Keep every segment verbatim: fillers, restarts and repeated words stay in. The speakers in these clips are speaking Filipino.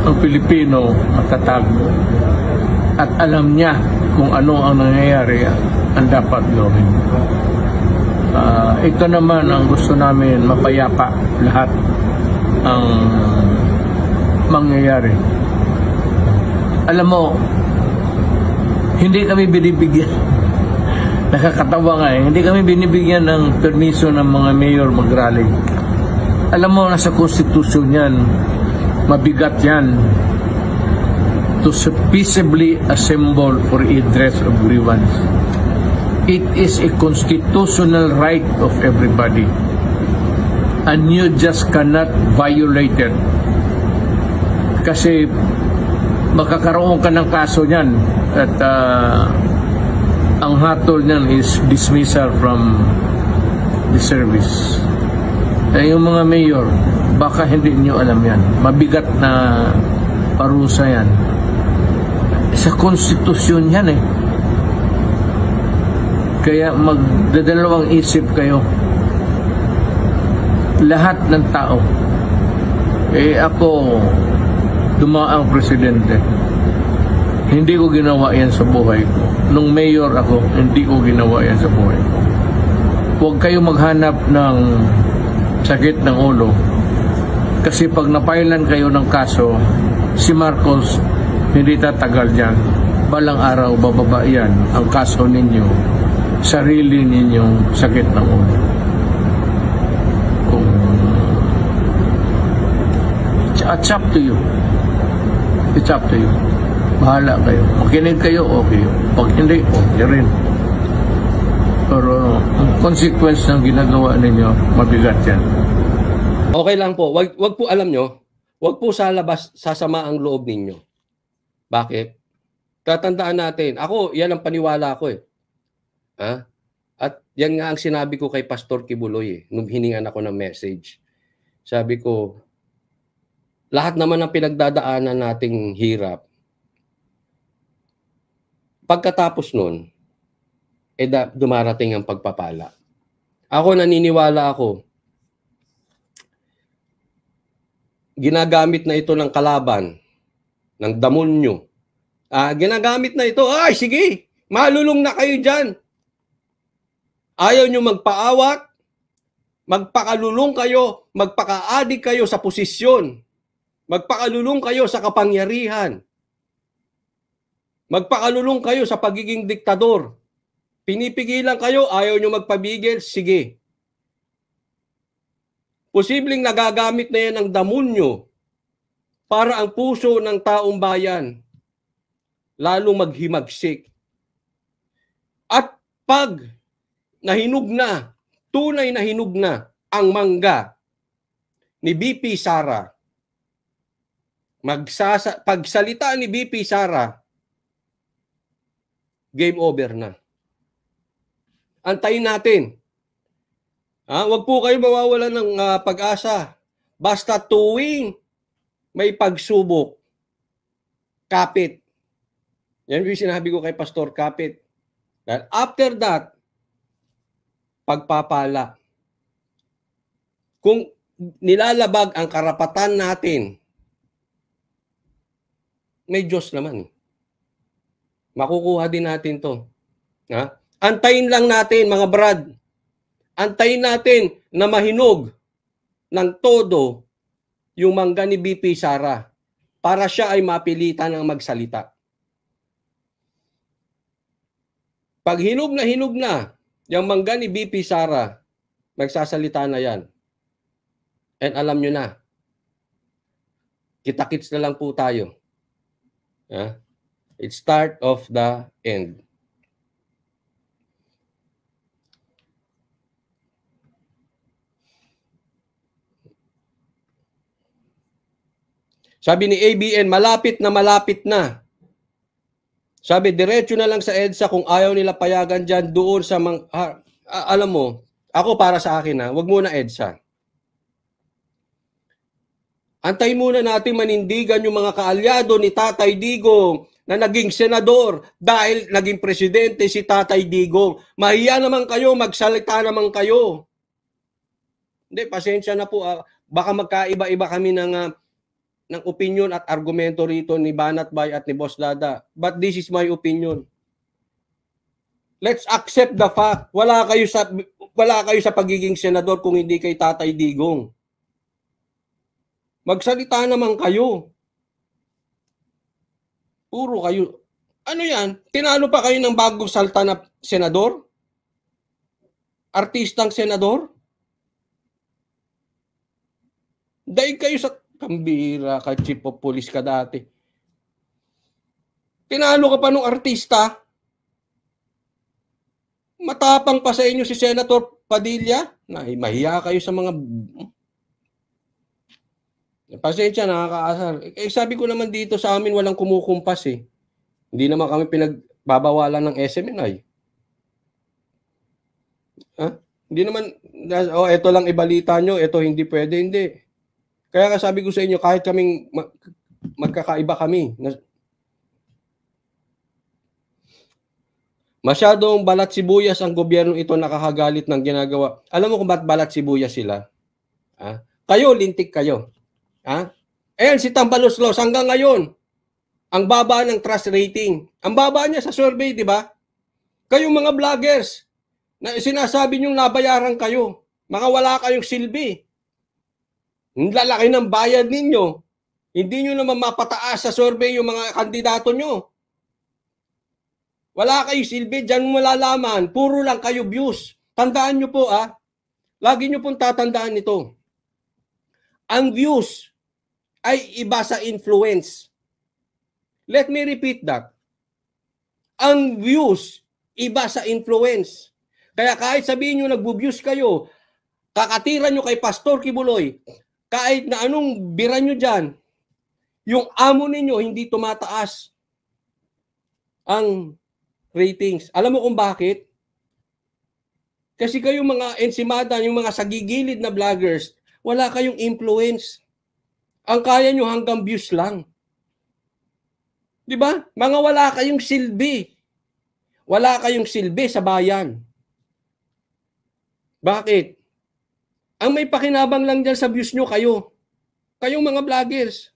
ang Pilipino matatag at alam niya kung ano ang nangyayari ang dapat gawin. Uh, ito naman ang gusto namin, mapayapa lahat ang mangyayari. Alam mo, hindi kami binibigyan, nakakatawa nga eh, hindi kami binibigyan ng permiso ng mga mayor mag-rally. Alam mo, nasa konstitusyon yan, mabigat yan, to peaceably assemble for redress of grievance. It is a constitutional right of everybody, and you just cannot violate it. Kasi makakaroon ka ng kaso niyan at uh, ang hatol niyan is dismissal from the service. Eh, yung mga mayor, baka hindi niyo alam yan. Mabigat na parusa yan. Sa konstitusyon yan eh. Kaya magdadalawang isip kayo. Lahat ng tao. Eh ako, dumaang presidente. Hindi ko ginawa yan sa buhay ko. Nung mayor ako, hindi ko ginawa yan sa buhay ko. Huwag kayo maghanap ng sakit ng ulo. Kasi pag napailan kayo ng kaso, si Marcos hindi tatagal dyan. Balang araw, bababa yan ang kaso ninyo, sarili ninyong sakit ng ulo. Kung it's up to you. It's up to you. Bahala kayo. Makinig kayo, okay. Pag hindi, okay rin. Pero ang consequence ng ginagawa ninyo, mabigat yan. Okay lang po. Wag, wag po alam nyo, wag po sa labas sasama ang loob ninyo. Bakit? Tatandaan natin. Ako, yan ang paniwala ko eh. Ha? At yan nga ang sinabi ko kay Pastor Kibuloy eh, nung hiningan ako ng message. Sabi ko, lahat naman ng pinagdadaanan nating hirap, pagkatapos nun, eh da, dumarating ang pagpapala. Ako naniniwala ako, ginagamit na ito ng kalaban, ng damonyo. Ah, ginagamit na ito, ay sige, malulong na kayo dyan. Ayaw nyo magpaawat, magpakalulong kayo, magpakaadik kayo sa posisyon, magpakalulong kayo sa kapangyarihan, magpakalulong kayo sa pagiging diktador. Pinipigilan kayo, ayaw nyo magpabigil, sige. Posibleng nagagamit na yan ng damonyo para ang puso ng taong bayan lalo maghimagsik. At pag nahinog na, tunay na hinog na ang mangga ni B P Sara, magsasa pagsalita ni B P Sara, game over na. Antayin natin. Ha? Huwag po kayo mawawalan ng uh, pag-asa. Basta tuwing may pagsubok, kapit. Yan yung sinabi ko kay Pastor, kapit. Dahil after that, pagpapala. Kung nilalabag ang karapatan natin, may Diyos naman. Makukuha din natin to. Ha? Antayin lang natin, mga brad. Antayin natin na mahinog ng todo yung mangga ni B P Sara para siya ay mapilitan ng magsalita. Pag hinog na hinog na yung mangga ni B P Sara, magsasalita na yan. And alam nyo na, kita-kits na lang po tayo. Yeah? It's start of the end. Sabi ni A B N, malapit na malapit na. Sabi, diretso na lang sa EDSA kung ayaw nila payagan dyan doon sa mga... Ah, alam mo, ako para sa akin ha, wag muna EDSA. Antay muna natin manindigan yung mga kaalyado ni Tatay Digong na naging senador dahil naging presidente si Tatay Digong. Mahiya naman kayo, magsalita naman kayo. Hindi, pasensya na po. Ah. Baka magkaiba-iba kami ng... Uh, ng opinion at argumento rito ni Banat Bay at ni Boss Dada. But this is my opinion. Let's accept the fact. Wala kayo sa wala kayo sa pagiging senador kung hindi kay Tatay Digong. Magsalita naman kayo. Puro kayo. Ano yan? Tinalo pa kayo ng bagong salta na senador? Artistang senador? Daig kayo sa kambira ka, chief of police ka dati. Tinalo ka pa ng artista? Matapang pa sa inyo si Senator Padilla? Na, mahiya kayo sa mga... Pasensya, nakakaasar. Eh, sabi ko naman dito sa amin, walang kumukumpas eh. Hindi naman kami pinagbabawalan ng S M N I. Ha? Hindi naman, oh, ito lang ibalita nyo, ito hindi pwede, hindi. Kaya nga sabi ko sa inyo, kahit kaming mag, magkakaiba kami, masyadong balat sibuyas ang gobyerno ito, nakakagalit ng ginagawa. Alam mo kung ba't balat sibuyas sila? Ha? Kayo, lintik kayo. Ha? Ayan, si Tambaloslos, hanggang ngayon, ang baba ng trust rating. Ang baba niya sa survey, di ba? Kayong mga vloggers, na sinasabi niyong nabayaran kayo, mga wala kayong silbi. Ang lalaki ng bayad ninyo, hindi nyo naman mapataas sa survey yung mga kandidato nyo. Wala kayo silbi, dyan mo malalaman. Puro lang kayo views. Tandaan nyo po ah, lagi nyo pong tatandaan ito. Ang views ay iba sa influence. Let me repeat that. Ang views, iba sa influence. Kaya kahit sabihin nyo nagbo-views kayo, kakatira nyo kay Pastor Kibuloy, kahit na anong bira nyo dyan, yung amo ninyo hindi tumataas ang ratings. Alam mo kung bakit? Kasi kayo mga ensimada, yung mga sagigilid na vloggers, wala kayong influence. Ang kaya nyo hanggang views lang. Di ba? Mga wala kayong silbi. Wala kayong silbi sa bayan. Bakit? Ang may pakinabang lang dyan sa views nyo, kayo. Kayong mga vloggers.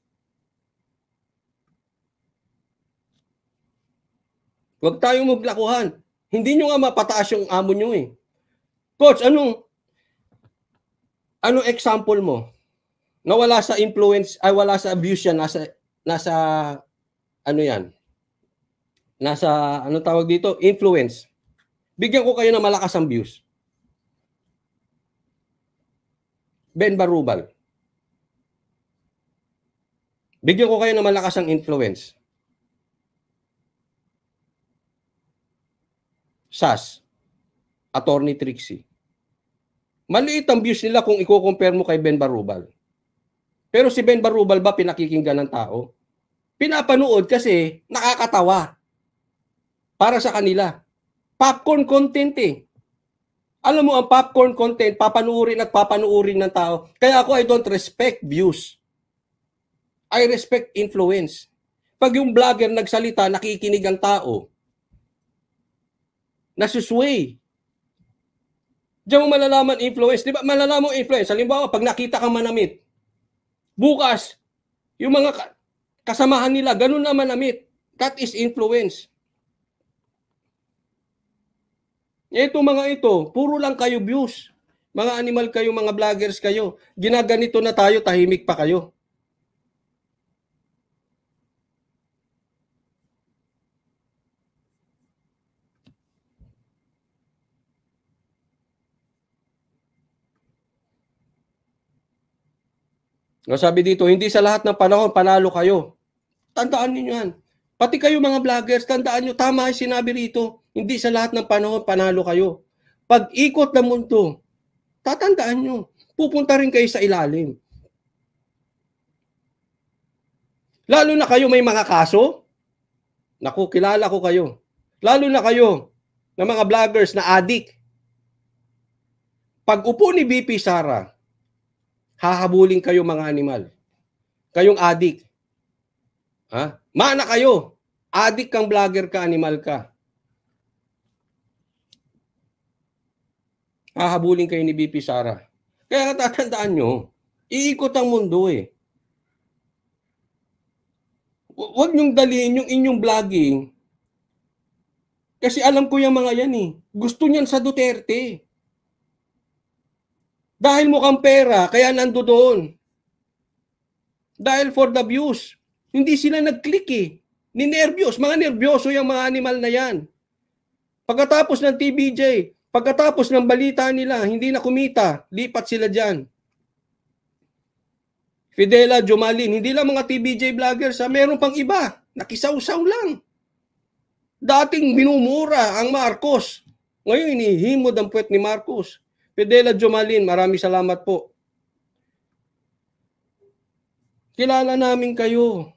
Huwag tayong maglakuhan. Hindi nyo nga mapataas yung amo nyo eh. Coach, anong, anong example mo? Na wala sa influence, ay wala sa views yan, nasa, nasa, ano yan? Nasa, ano tawag dito? Influence. Bigyan ko kayo ng malakas ang views. Ben Barubal. Bigyan ko kayo ng malakas ang influence. S A S. Attorney Trixie. Maliit ang views nila kung i-compare mo kay Ben Barubal. Pero si Ben Barubal ba pinakikinggan ng tao? Pinapanood kasi nakakatawa. Para sa kanila. Popcorn content eh. Alam mo, ang popcorn content, papanuurin at papanuurin ng tao. Kaya ako, I don't respect views. I respect influence. Pag yung vlogger nagsalita, nakikinig ang tao, nasusway. Diyan mo malalaman influence. Di ba? Malalaman mo influence. Halimbawa, pag nakita kang manamit, bukas, yung mga kasamahan nila, ganun na manamit. That is influence. Ito mga ito, puro lang kayo views. Mga animal kayo, mga vloggers kayo. Ginaganito na tayo, tahimik pa kayo. Sabi dito, hindi sa lahat ng panahon panalo kayo. Tandaan niyo yan. Pati kayo mga vloggers, tandaan niyo, tama yung sinabi rito. Hindi sa lahat ng panahon panalo kayo. Pag ikot ng mundo, tatandaan niyo, pupunta rin kayo sa ilalim. Lalo na kayo may mga kaso. Naku, kilala ko kayo. Lalo na kayo na mga vloggers na addict. Pag upo ni B P Sara, hahabulin kayo mga animal. Kayong addict. Ha? Mana kayo. Addict kang vlogger ka, animal ka. Hahabulin kayo ni B P Sara. Kaya tatandaan nyo, iikot ang mundo eh. Huwag niyong dalhin yung inyong vlogging. Kasi alam ko yung mga yan eh. Gusto niyan sa Duterte. Dahil mukhang pera, kaya nando doon. Dahil for the views. Hindi sila nag-click eh. Ninervyos. Mga nervyoso yung mga animal na yan. Pagkatapos ng T B J, pagkatapos ng balita nila, hindi na kumita. Lipat sila dyan. Fidela, Jumalin, hindi lang mga T B J vloggers ha. Meron pang iba. Nakisaw-saw lang. Dating minumura ang Marcos. Ngayon inihimod ang puwet ni Marcos. Fidela, Jumalin, maraming salamat po. Kilala namin kayo.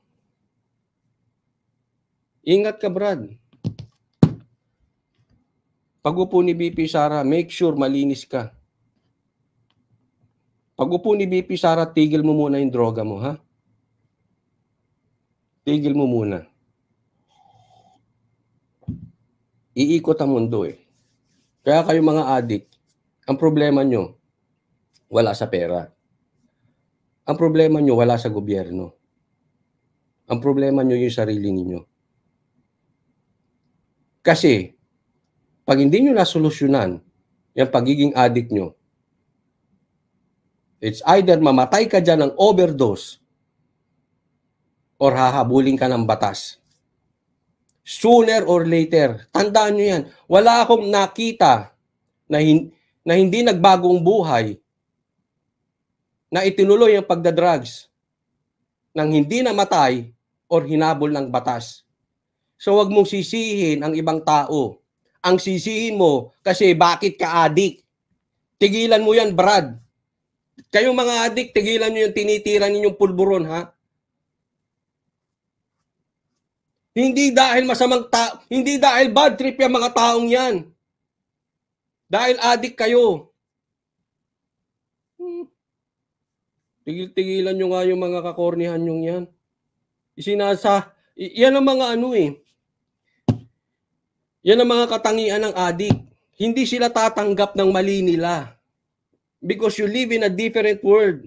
Ingat ka, Prrd. Pag-upo ni B P Sara, make sure malinis ka. Pag-upo ni B P Sara, tigil mo muna yung droga mo, ha? Tigil mo muna. Iikot ang mundo eh. Kaya kayo mga adik, ang problema nyo, wala sa pera. Ang problema nyo, wala sa gobyerno. Ang problema nyo yung sarili ninyo. Kasi, pag hindi nyo nasolusyonan yung pagiging addict nyo, it's either mamatay ka dyan ng overdose or hahabulin ka ng batas. Sooner or later, tandaan nyo yan, wala akong nakita na, hin na hindi nagbagong buhay na itinuloy ang pagdadrugs nang hindi namatay or hinabol ng batas. So wag mong sisihin ang ibang tao. Ang sisihin mo kasi bakit ka adik. Tigilan mo yan, Prrd. Kayong mga adik, tigilan nyo yung tinitira ninyong pulburon, ha? Hindi dahil masamang ta hindi dahil bad trip yung mga taong yan. Dahil adik kayo. Hmm. Tigil-tigilan nyo nga yung mga kakornihan nyo yan. Isinasa, yan ang mga ano eh. Yan ang mga katangian ng adik. Hindi sila tatanggap ng mali nila. Because you live in a different world.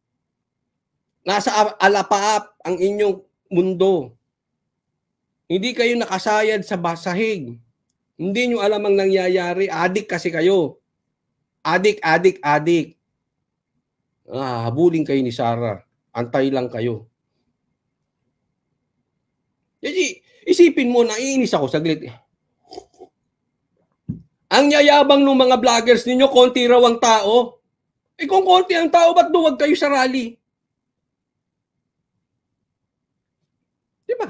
Nasa alapaap ang inyong mundo. Hindi kayo nakasayad sa basahig. Hindi nyo alam ang nangyayari. Adik kasi kayo. Adik, adik, adik. Ah, habulin kayo ni Sarah. Antay lang kayo. Kasi isipin mo, naiinis ako saglit. Ang yayabang ng mga vloggers ninyo, konti raw ang tao. Eh kung konti ang tao, ba't duwag kayo sa rally? Diba?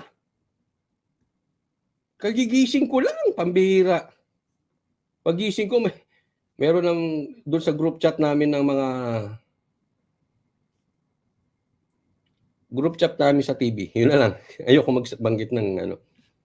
Kagigising ko lang, pambihira. Pagising ko, may, meron ng, doon sa group chat namin ng mga group chat namin sa T V. Yun na lang. Ayoko magbanggit ng ano.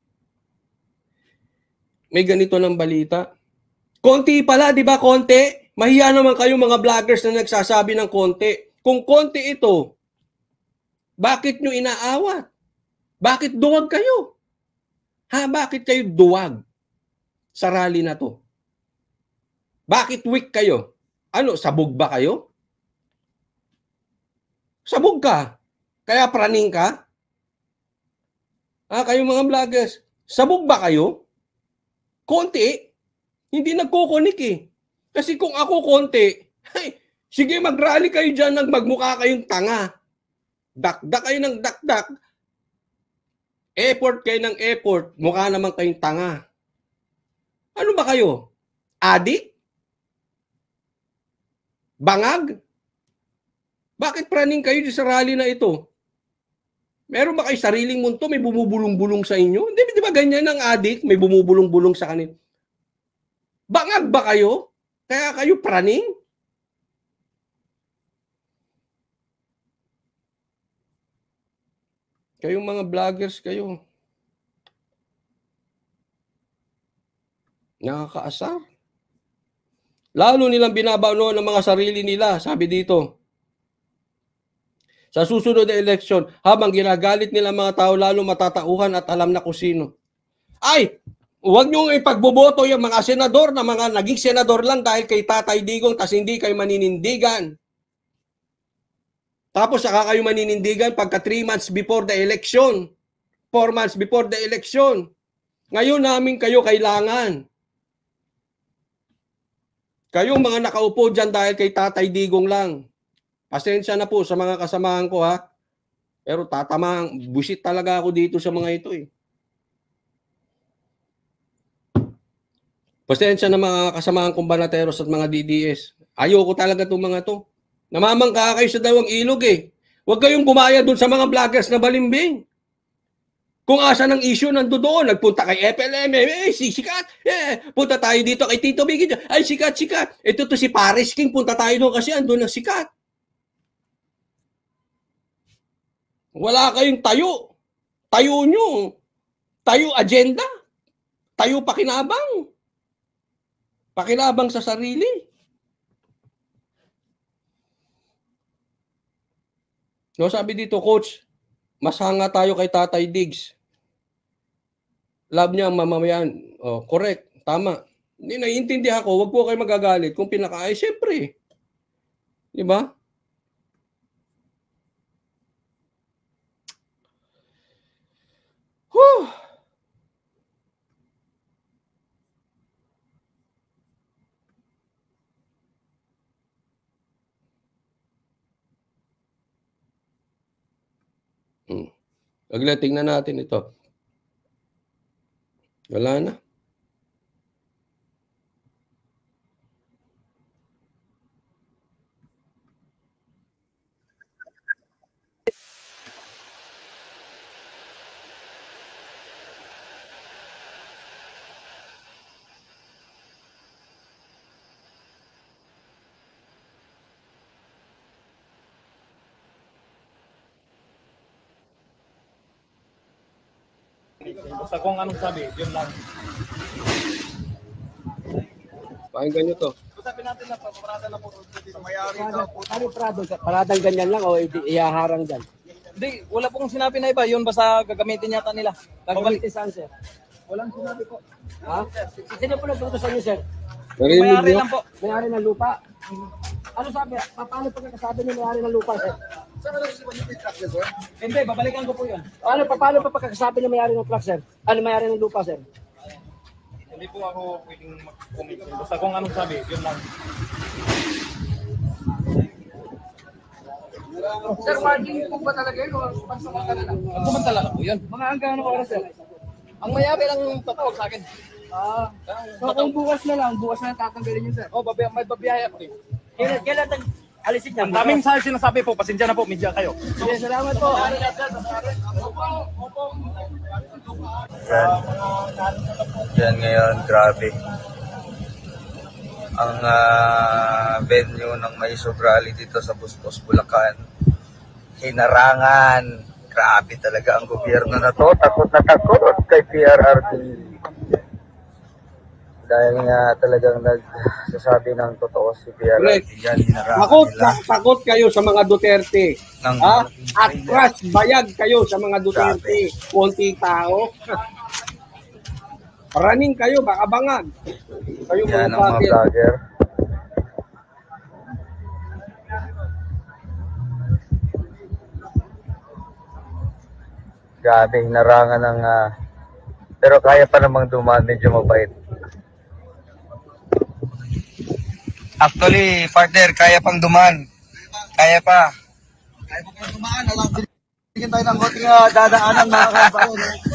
May ganito ng balita. Konti pala, di ba konti? Mahiya naman kayo mga vloggers na nagsasabi ng konti. Kung konti ito, bakit nyo inaawat? Bakit duwag kayo? Ha, bakit kayo duwag sa rally na to? Bakit weak kayo? Ano, sabog ba kayo? Sabog ka? Kaya praning ka? Ha, kayong mga vloggers, sabog ba kayo? Konti? Hindi nagkukunik eh. Kasi kung ako konti, ay, sige mag-rally kayo dyan nang magmukha kayong tanga. Dakdak kayo ng dakdak. Effort kayo ng effort, mukha naman kayong tanga. Ano ba kayo? Adik? Bangag? Bakit praning kayo sa rally na ito? Meron ba kayo sariling munto? May bumubulong-bulong sa inyo? Hindi, di ba ganyan ang adik? May bumubulong-bulong sa kanila. Bangag ba kayo? Kaya kayo praning? Kayong mga vloggers kayo. Nakakaasar. Lalo nilang binabano ng mga sarili nila. Sabi dito, sa susunod na eleksyon, habang ginagalit nila mga tao, lalo matatauhan at alam na kung sino. Ay! Huwag nyo ipagboboto yung mga senador na mga naging senador lang dahil kay Tatay Digong tas hindi kayo maninindigan. Tapos saka kayo maninindigan pagka three months before the election. four months before the election. Ngayon namin kayo kailangan. Kayong mga nakaupo dyan dahil kay Tatay Digong lang. Pasensya na po sa mga kasamahan ko ha. Pero tatamang, busit talaga ako dito sa mga ito eh. Pasensya na mga kasamahan kong banateros at mga D D S. Ayoko talaga itong mga to. Namamangka kayo sa dawang ilog eh. Huwag kayong gumaya dun sa mga vloggers na balimbing. Kung asa ng issue nando doon, nagpunta kay F L M, eh, si sikat, eh, punta tayo dito kay Tito Biggie, ay sikat, sikat. Ito to si Paris King, punta tayo doon kasi andun ng sikat. Wala kayong tayo. Tayo nyo. Tayo agenda. Tayo pakinabang. Pakinabang sa sarili. No, sabi dito, Coach, mas hanga tayo kay Tatay Diggs. Love niya ang mamamayan. Oh, correct. Tama. Hindi, naiintindihan ko. Huwag po kayo magagalit. Kung pinaka, ay, syempre. Di ba? Whew. Hmm. Agla, tingnan natin ito. Wala na. Basta kung anong sabi, yun lang. Pakinggan nyo to. Usapin natin na parada na po dito. Mayari daw po. Ano Prrd? Paradang ganyan lang o iyaharang dyan? Hindi, wala pong sinabi na iba. Yun basta gagamitin yata nila. Gagamitin saan, sir? Walang sinabi po. Ha? Sino po nagtutusan niyo, sir? Narinig Mayari nyo? lang po. May-ari ng lupa? Ano sabi? Pa- Paano pagkakasabi niyo may-ari ng lupa, sir? Hindi, babalikan ko po yun. Paano, pa- paano pa pagkakasabi niyo may-ari ng truck, sir? Ano may-ari ng lupa, sir? Hindi po ako pwedeng mag-comment. Basta kung anong sabi, yun lang. Sir, margin po ba talaga yun o pansamangan na lang? Kumanta lang po yun. Mga hanggang ano oras, sir? Ang mayabi lang tatawag sa akin. Ah, so kung bukas na lang, bukas na lang tatanggalin yun, sir. Oh, babi may babiyaya po. Kailan, kailan tang alisin niya? Ang daming sa sinasabi po, pasensya na po, media kayo. Sige, salamat po. Yan. Yan ngayon, grabe. Ang uh, venue ng Maisug rally dito sa Buspos, Bulacan. Hinarangan. Grabe talaga ang gobyerno na to. Takot na takot kay P R R D. Dahil nga talagang nagsasabi ng totoo si P R R D. Yan, hinarangan Takot, nila. takot kayo sa mga Duterte. Ng Ha? At crush bayag kayo sa mga Duterte. Konti tao. Paraning kayo, baka bangag. Kayo Yan mga ang mga bakit. vlogger. Grabe, hinarangan ng... Uh, pero kaya pa namang dumaan, medyo mabait. Actually, partner, kaya pang dumaan. Kaya pa. Kaya pa pang dumaan. Alam, bigyan tayo ng konting uh, dadaanan mga kabayan.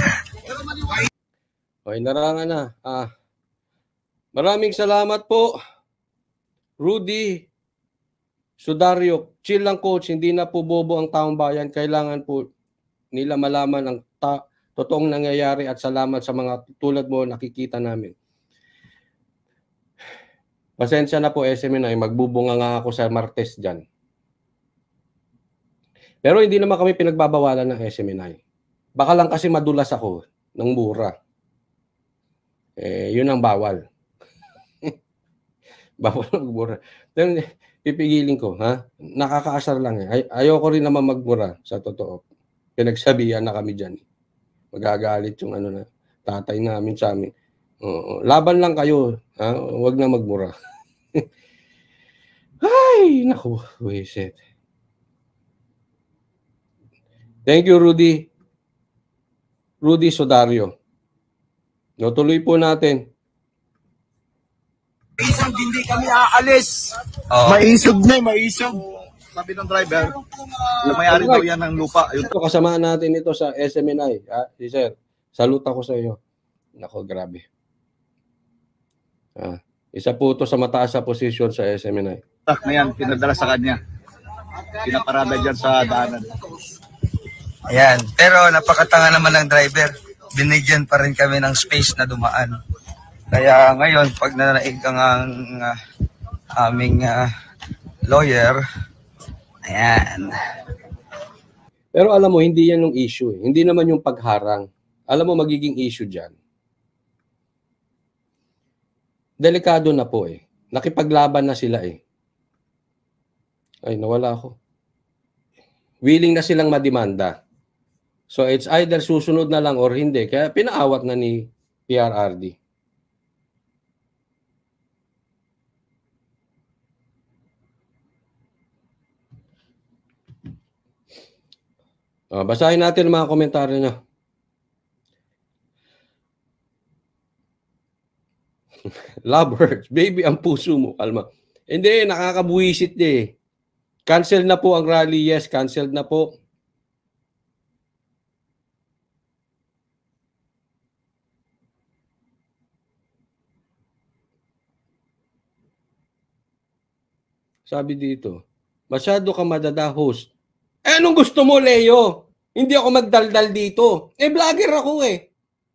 Okay, narangan na. Ah, maraming salamat po, Rudy Sudario. Chill lang, coach. Hindi na po bobo ang taong bayan. Kailangan po nila malaman ang ta- totoong nangyayari at salamat sa mga tulad mo nakikita namin. Pasensya na po, S M N I. Magbubunga nga ako sa Martes dyan. Pero hindi naman kami pinagbabawalan ng S M N I. Baka lang kasi madulas ako ng mura. Eh, yun ang bawal. Bawal ang mura. Then, pipigilin ko, ha? Nakakaasar lang eh. Ay ayoko rin naman magmura, sa totoo. Pinagsabihan na kami dyan. Magagalit yung ano na, tatay namin sa amin. Oo, laban lang kayo, ha? Huwag na magmura. Ay, naku, wisit. Thank you, Rudy. Rudy Sodario. No, tuloy po natin. Isang hindi kami aalis. Oh. Maisug na, maisug. Sabi ng driver, may-ari daw yan ng lupa. Yun. Ito, kasamaan natin ito sa S M N I. Ah, si sir, salute ako sa iyo. Nako, grabe. Ah, isa po ito sa mataas sa posisyon sa S M N I. Truck na yan, pinadala sa kanya. Pinaparada dyan sa daanan. Ayan, pero napakatanga naman ng driver. Binigyan pa rin kami ng space na dumaan. Kaya ngayon, pag nanaig ang uh, aming uh, lawyer, ayan. Pero alam mo, hindi yan yung issue. Eh. Hindi naman yung pagharang. Alam mo, magiging issue dyan. Delikado na po eh. Nakipaglaban na sila eh. Ay, nawala ako. Willing na silang madimanda. So it's either susunod na lang or hindi. Kaya pinaawat na ni P R R D. Uh, basahin natin ang mga komentaryo nyo. Lovebirds, baby, ang puso mo. Kalma. Hindi, nakakabuwisit eh. Cancel na po ang rally. Yes, canceled na po. Sabi dito, masyado ka madada host. Eh, anong gusto mo, Leo? Hindi ako magdaldal dito. Eh, vlogger ako eh.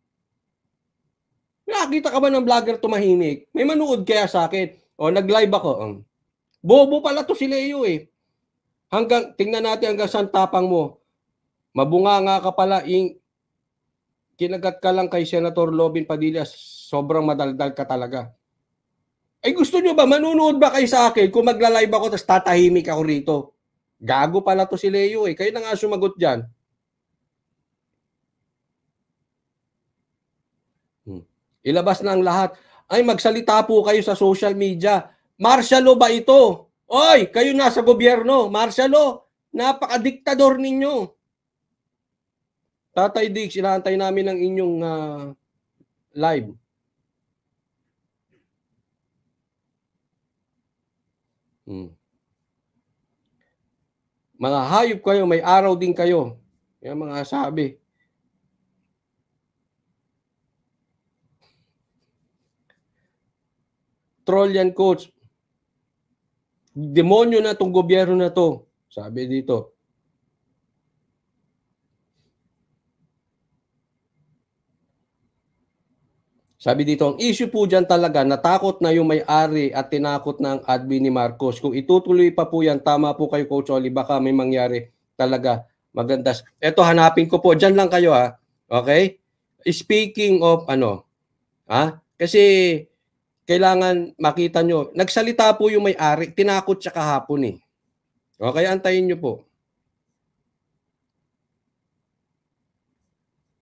Nakakita ka ba ng vlogger tumahimik? May manood kaya sa akin. O, nag-live ako. Um, bobo pala to si Leo eh. Hanggang, tingnan natin hanggang saan tapang mo. Mabunga nga ka pala. Ing, kinagat ka lang kay Senator Lobin Padilla. Sobrang madaldal ka talaga. Ay, gusto nyo ba? Manunood ba kayo sa akin kung magla-live ako tapos tatahimik ako rito? Gago pala to si Leo eh. Kayo na nga sumagot dyan. Hmm. Ilabas na ang lahat. Ay, magsalita po kayo sa social media. Martial law ba ito? Oy, kayo nasa gobyerno. Martial law. Napaka-diktador ninyo. Tatay Dix, inaantay namin ang inyong uh, live. Hmm. Mga hayop kayo, may araw din kayo. Yan mga sabi. Troll yan, coach. Demonyo na itong gobyerno na to. Sabi dito. Sabi dito, ang issue po dyan talaga, natakot na yung may-ari at tinakot na ang admin ni Marcos. Kung itutuloy pa po yan, tama po kayo, Coach Oli, baka may mangyari talaga magandas. Eto, hanapin ko po. Dyan lang kayo, ha? Okay? Speaking of, ano, ha? Kasi, kailangan makita nyo, nagsalita po yung may-ari, tinakot siya kahapon, eh. Okay, antayin nyo po.